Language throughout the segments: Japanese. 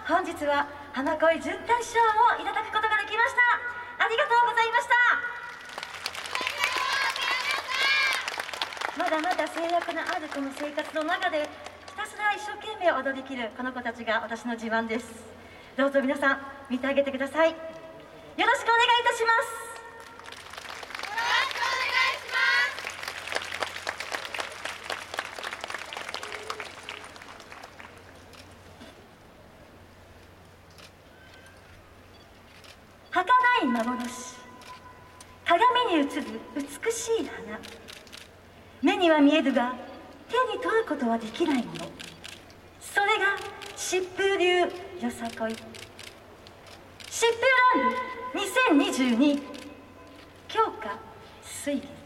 本日は浜恋準大賞をいただくことができました。ありがとうございました。まだまだ制約のあるこの生活の中でひたすら一生懸命踊りきるこの子たちが私の自慢です。どうぞ皆さん見てあげてください。よろしくお願いいたします。儚い幻、鏡に映る美しい花、目には見えるが手に取ることはできないもの、それが疾風流よさこい。疾風ランド2022強化水月。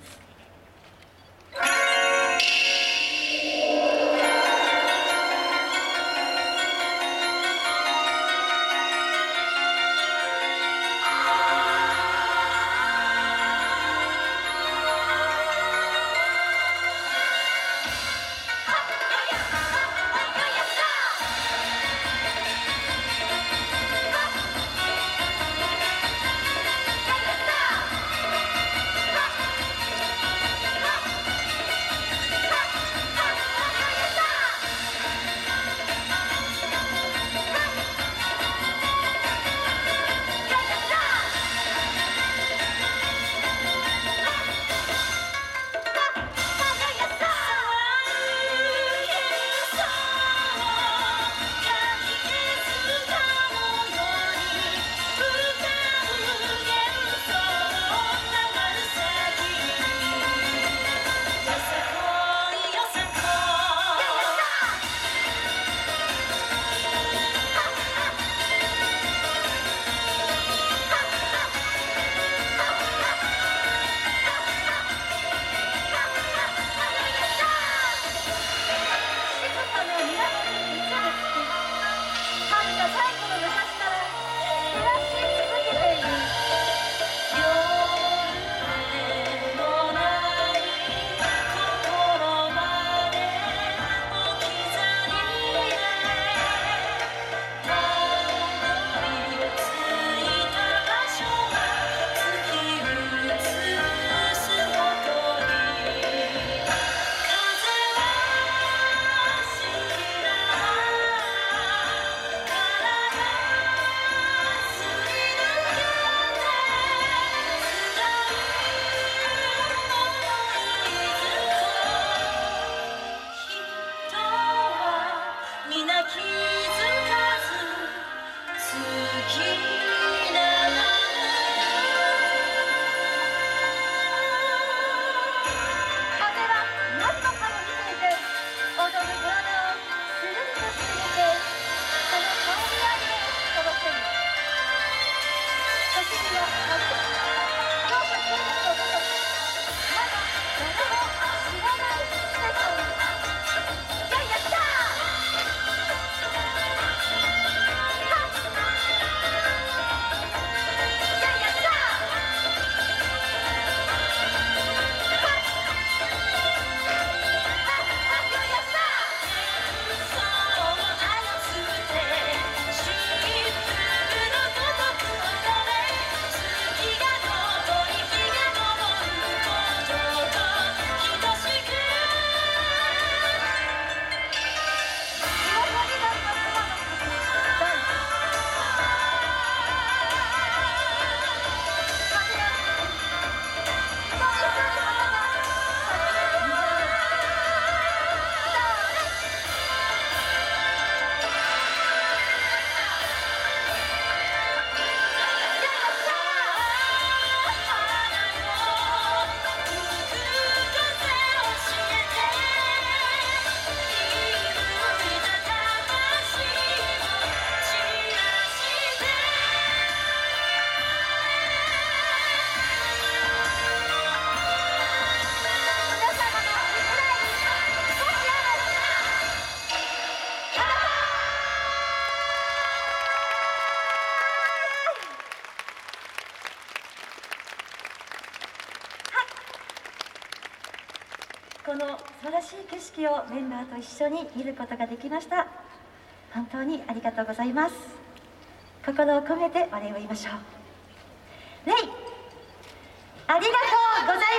この素晴らしい景色をメンバーと一緒に見ることができました。 本当にありがとうございます。心を込めてお礼を言いましょう。レイ、ありがとうございました。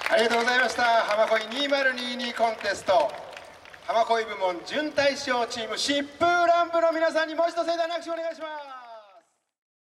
ありがとうございました。浜恋2022コンテスト浜恋部門準大賞チーム疾風乱舞の皆さんにもう一度盛大な拍手をお願いします。